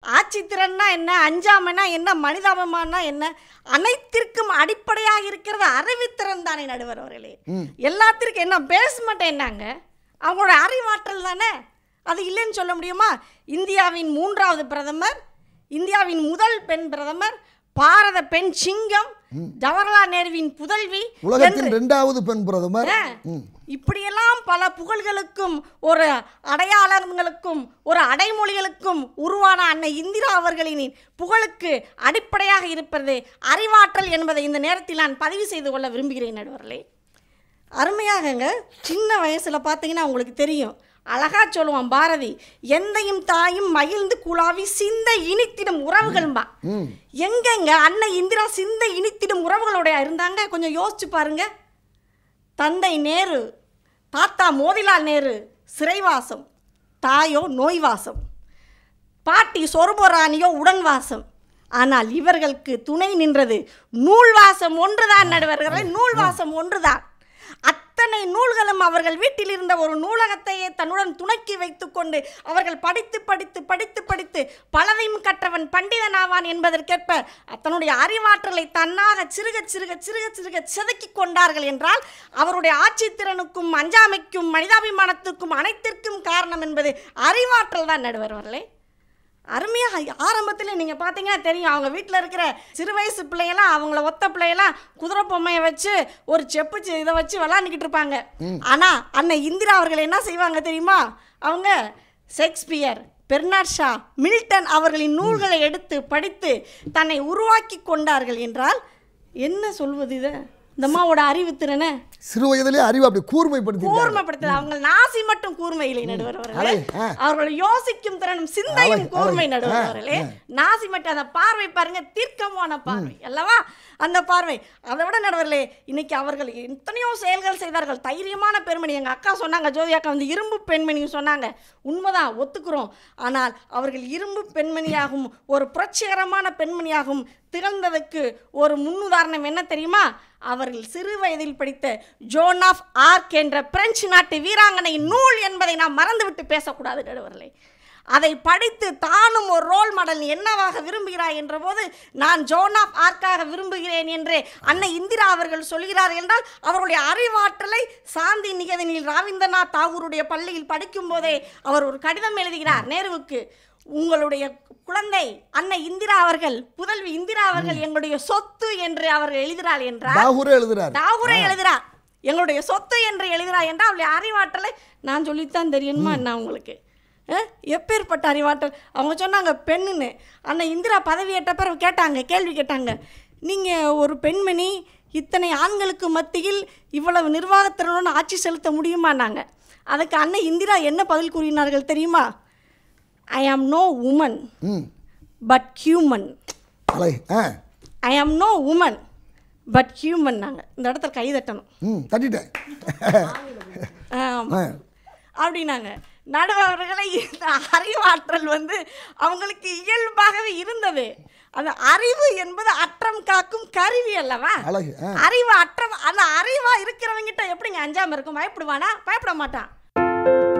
ஆட்சித்திறன்னா என்ன, அஞ்சாமைனா என்ன, மனிதாபமானா என்ன, அனைத்திற்கும் அடிப்படையாக இருக்கிறது அறிவுத்திறன் தானே நடுவர் அவர்களே. எல்லாத்திற்கும் என்ன பேஸ்மெண்ட் என்னங்க, அவங்களோட அறிவாற்றல் தானே. அது இல்லைன்னு சொல்ல முடியுமா? இந்தியாவின் 3வது பிரதமர், இந்தியாவின் முதல் பெண் பிரதமர், பாரத பெண் சிங்கம், ஜவஹர்லால் நேருவின் புதல்வி, உலகத்தின் 2வது பெண் பிரதமர், இப்படியெல்லாம் பல புகழ்களுக்கும் ஒரு அடையாளங்களுக்கும் ஒரு அடைமொழிகளுக்கும் உருவான அன்னை இந்திரா அவர்களின் புகழுக்கு அடிப்படையாக இருப்பது அறிவாற்றல் என்பதை இந்த நேரத்தில் நான் பதிவு செய்து கொள்ள விரும்புகிறேன் நடுவர்களே. அருமையாகங்க, சின்ன வயசில் பார்த்தீங்கன்னா உங்களுக்கு தெரியும், அழகா சொல்லுவான் பாரதி, எந்தையும் தாயும் மகிழ்ந்து குழாவி சிந்தை இனித்திடும் உறவுகளும்பா. எங்கெங்க அன்னை இந்திரா சிந்தை இனித்திடும் உறவுகளுடைய இருந்தாங்க? கொஞ்சம் யோசிச்சு பாருங்க. தந்தை நேரு, தாத்தா மோதிலால் நேரு சிறைவாசம், தாயோ நோய்வாசம், பாட்டி சொர்பராணியோ உடன்வாசம். ஆனால் இவர்களுக்கு துணை நின்றது நூல்வாசம் ஒன்றுதான் நடுவர்களே, நூல்வாசம் ஒன்றுதான். அத்தனை நூல்களும் அவர்கள் வீட்டில் இருந்த ஒரு நூலகத்தையே தன்னுடன் துணக்கி வைத்துக்கொண்டு அவர்கள் படித்து படித்து படித்து படித்து பலதையும் கற்றவன் பண்டிதன் ஆவான் என்பதற்கேற்ப தன்னுடைய அறிவாற்றலை தன்னாக சிறுக சிறுக சிறுக சிறுக செதுக்கி கொண்டார்கள் என்றால் அவருடைய ஆட்சித்திறனுக்கும் அஞ்சாமைக்கும் மனிதாபிமானத்துக்கும் அனைத்திற்கும் காரணம் என்பது அறிவாற்றல் தான் நடுவர்களே. அருமையாக ஆரம்பத்தில் நீங்கள் பார்த்தீங்கன்னா தெரியும், அவங்க வீட்டில் இருக்கிற சிறு வயசு பிள்ளையெல்லாம் அவங்கள ஒத்த பிள்ளையெல்லாம் குதிரை பொம்மையை வச்சு ஒரு செப்பு இதை வச்சு விளாண்டுக்கிட்டு இருப்பாங்க. ஆனால் அன்னை இந்திரா அவர்கள் என்ன செய்வாங்க தெரியுமா? அவங்க ஷேக்ஸ்பியர், பெர்னாட் ஷா, மில்டன் அவர்களின் நூல்களை எடுத்து படித்து தன்னை உருவாக்கி கொண்டார்கள் என்றால் என்ன சொல்வது? இதை இந்த அம்மாவோட அறிவுத்திறனை சிறு வயதிலே அறிவு அப்படி கூர்மைப்படுத்துது. அவங்க நாசி மட்டும் கூர்மை இல்லை நடுவர்களே, அவர்கள் யோசிக்கும் திறனும் சிந்தையும் கூர்மை நடுவர்களே. நாசி மட்டும் அந்த பார்வை பாருங்க, தீர்க்கமான பார்வை அல்லவா அந்த பார்வை. அதை விட நடுவர்களே, இன்னைக்கு அவர்கள் எத்தனையோ செயல்கள் செய்தார்கள். தைரியமான பெண்மணி. எங்கள் அக்கா சொன்னாங்க, ஜோதி அக்கா வந்து இரும்பு பெண்மணி சொன்னாங்க. உண்மைதான், ஒத்துக்கிறோம். ஆனால் அவர்கள் இரும்பு பெண்மணியாகவும் ஒரு புரட்சிகரமான பெண்மணியாகவும் திகழ்ந்ததுக்கு ஒரு முன்னுதாரணம் என்ன தெரியுமா? அவர்கள் சிறு வயதில் படித்த ஜோன் ஆஃப் ஆர்க் என்ற பிரெஞ்சு நாட்டு வீராங்கனை நூல் என்பதை நாம் மறந்துவிட்டு பேசக்கூடாது நடுவர்களே. அதை படித்து தானும் ஒரு ரோல் மாடல் என்னவாக விரும்புகிறாய் என்ற போது நான் ஜோன் ஆஃப் ஆர்க்காக விரும்புகிறேன் என்று அன்னை இந்திரா அவர்கள் சொல்கிறார் என்றால் அவருடைய அறிவாற்றலை சாந்தி நிகேதனில் ரவீந்திரநாத் தாகூருடைய பள்ளியில் படிக்கும் போதே அவர் ஒரு கடிதம் எழுதுகிறார் நேருவுக்கு. உங்களுடைய குழந்தை அன்னை இந்திரா அவர்கள், புதல்வி இந்திரா அவர்கள் எங்களுடைய சொத்து என்று அவர்கள் எழுதுகிறார் என்றார். தாகூரே எழுதுகிறார் எங்களுடைய சொத்து என்று எழுதுகிறார் என்றால் அவருடைய அறிவாற்றலை நான் சொல்லித்தான் தெரியணுமா என்ன உங்களுக்கு? எப்பேற்பட்ட அறிவாற்றல்! அவங்க சொன்னாங்க பெண்ணுன்னு. அன்னை இந்திரா பதவி ஏற்ற பிறகு கேள்வி கேட்டாங்க, நீங்கள் ஒரு பெண்மணி இத்தனை ஆண்களுக்கு மத்தியில் இவ்வளவு நிர்வாகத்திறனுடன் ஆட்சி செலுத்த முடியுமான்னாங்க. அதுக்கு அன்னை இந்திரா என்ன பதில் கூறினார்கள் தெரியுமா? I am no woman but human. I am no woman but human. நாங்கள் இந்த இடத்துல கை தட்டணும், தட்டிட்டேன் அப்படின்னாங்க. நடுவர்களை இந்த அறிவாற்றல் வந்து அவங்களுக்கு இயல்பாகவே இருந்தது. அந்த அறிவு என்பது அற்றம் காக்கும் கருவி அல்லவா? அறிவு அற்றம், அந்த அறிவா இருக்கிறவங்கிட்ட எப்படிங்க அஞ்சாம இருக்கும்? பயப்படுவானா? பயப்பட மாட்டான்.